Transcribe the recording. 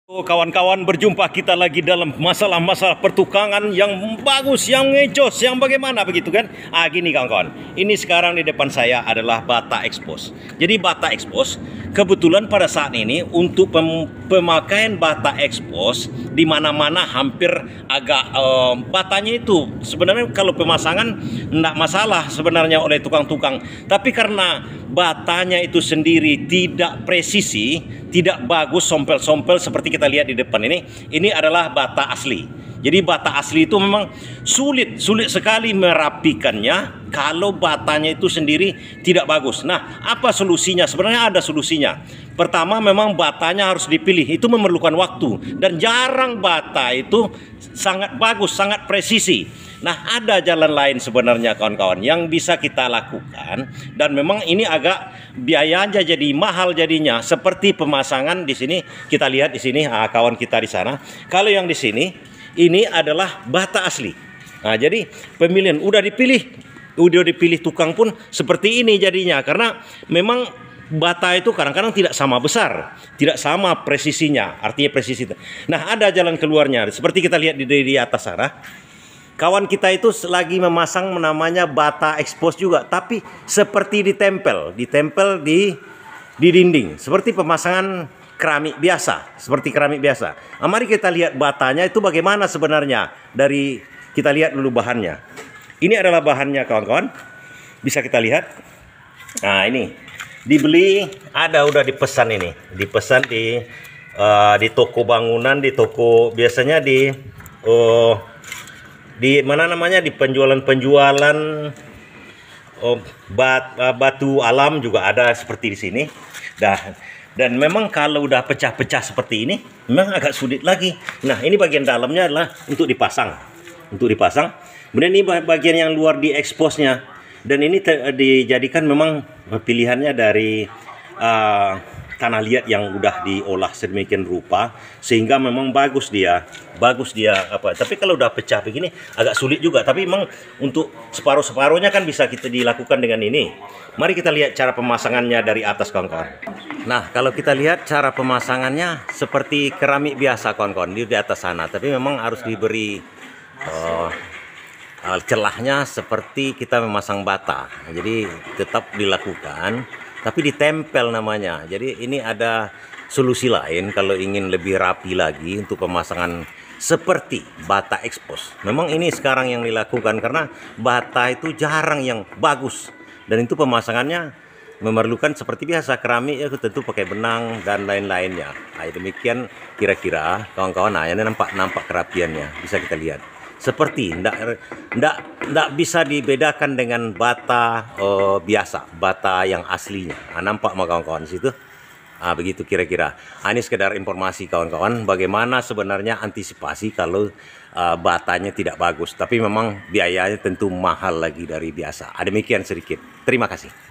Kawan-kawan, berjumpa kita lagi dalam masalah-masalah pertukangan yang bagus, yang ngejos, yang bagaimana begitu kan? Gini kawan-kawan, ini sekarang di depan saya adalah bata expose. Jadi bata expose, kebetulan pada saat ini untuk pemakaian bata expose di mana-mana hampir agak batanya itu sebenarnya kalau pemasangan enggak masalah sebenarnya oleh tukang-tukang, tapi karena batanya itu sendiri tidak presisi, tidak bagus, sompel-sompel seperti kita lihat di depan ini adalah bata asli. Jadi bata asli itu memang sulit sekali merapikannya kalau batanya itu sendiri tidak bagus. Nah, apa solusinya? Sebenarnya ada solusinya. Pertama, memang batanya harus dipilih. Itu memerlukan waktu dan jarang bata itu sangat bagus, sangat presisi. Nah, ada jalan lain sebenarnya kawan-kawan yang bisa kita lakukan, dan memang ini agak biayanya jadi mahal jadinya. Seperti pemasangan di sini, kita lihat di sini kawan kita di sana. Kalau yang di sini ini adalah bata asli. Nah, jadi pemilihan udah dipilih tukang pun seperti ini jadinya, karena memang bata itu kadang-kadang tidak sama besar, tidak sama presisinya, artinya presisi. Nah, ada jalan keluarnya. Seperti kita lihat di atas sana. Kawan kita itu lagi memasang namanya bata expose juga, tapi seperti ditempel di dinding, seperti pemasangan keramik biasa, Nah, mari kita lihat batanya itu bagaimana sebenarnya. Kita lihat dulu bahannya. Ini adalah bahannya kawan-kawan, bisa kita lihat. Nah, ini dibeli, udah dipesan ini, di toko bangunan, di toko biasanya di mana namanya, di penjualan batu alam juga ada seperti di sini. Dan memang kalau udah pecah-pecah seperti ini memang agak sulit lagi. Nah, ini bagian dalamnya adalah untuk dipasang. Kemudian ini bagian yang luar di expose-nya. Dan ini dijadikan memang pilihannya dari tanah liat yang udah diolah sedemikian rupa sehingga memang bagus dia apa. Tapi kalau udah pecah begini agak sulit juga, tapi memang untuk separuh-separuhnya kan bisa kita dilakukan dengan ini. Mari kita lihat cara pemasangannya dari atas kawan-kawan. Nah, kalau kita lihat cara pemasangannya seperti keramik biasa kawan-kawan di atas sana, tapi memang harus diberi celahnya seperti kita memasang bata. Jadi tetap dilakukan, tapi ditempel namanya. Jadi ini ada solusi lain kalau ingin lebih rapi lagi untuk pemasangan seperti bata expose. Memang ini sekarang yang dilakukan karena bata itu jarang yang bagus, dan itu pemasangannya memerlukan seperti biasa keramik ya, tentu pakai benang dan lain-lainnya. Nah, demikian kira-kira kawan-kawan. Nah, ini nampak kerapiannya, bisa kita lihat. Seperti ndak bisa dibedakan dengan bata biasa, bata yang aslinya. Nah, nampak kawan-kawan di situ. Begitu kira-kira. Ini sekedar informasi kawan-kawan bagaimana sebenarnya antisipasi kalau batanya tidak bagus, tapi memang biayanya tentu mahal lagi dari biasa. Demikian sedikit. Terima kasih.